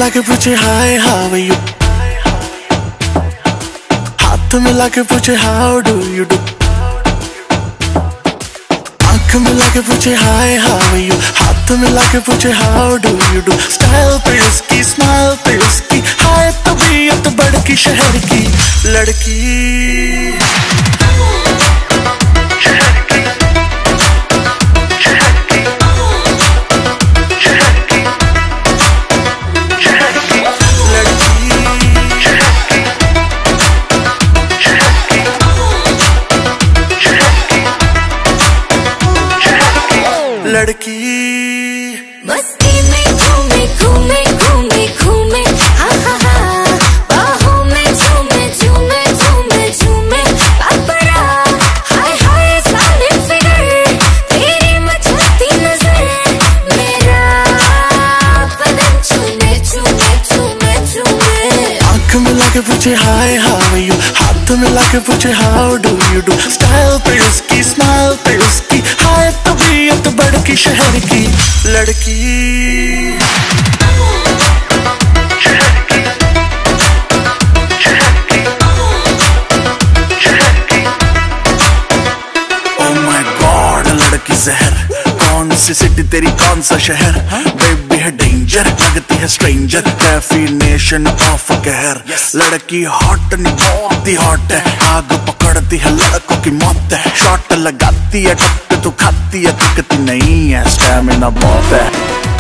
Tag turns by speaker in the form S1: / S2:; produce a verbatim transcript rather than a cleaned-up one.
S1: मिला के पूछे हाय हाउ यू, हाथ मिला के पूछे हाउ डू यू डू, आंख मिला के पूछे हाय हाउ यू, हाथ मिला के पूछे how do you do. Style पे उसकी, स्माइल पे उसकी, हाय तबीयत बड़की शहर की लड़की। लड़की
S2: मस्ती में घूमे घूमे घूमे घूमे, हा हा हा, बाहों में झूमे झूमे झूमे झूमे, पापड़ा हाय हाय सालिम फिगर, तेरी मचलती नजर, मेरा बदन चूमे चूमे चूमे चूमे।
S1: आंख मिला के पूछे हाय हाउ यू, हाथ मिला के पूछे how do you do. Style पे उसकी, स्माइल पे उसकी, हाय तबीयत बड़की शहर की लड़की। Oh my God, लड़की जहर, कौन सी सिटी तेरी कौन सा शहर, बेबी है डेंजर, लगती है स्ट्रेंजर, डेफिनेशन ऑफ कहर। लड़की हॉट नहीं बहुत ही हॉट है, आग पकड़ती है लड़कों की मौत है, शॉट लगाती है टप पे तू खाती है, दिखती नहीं है, स्टैमिना बहुत है।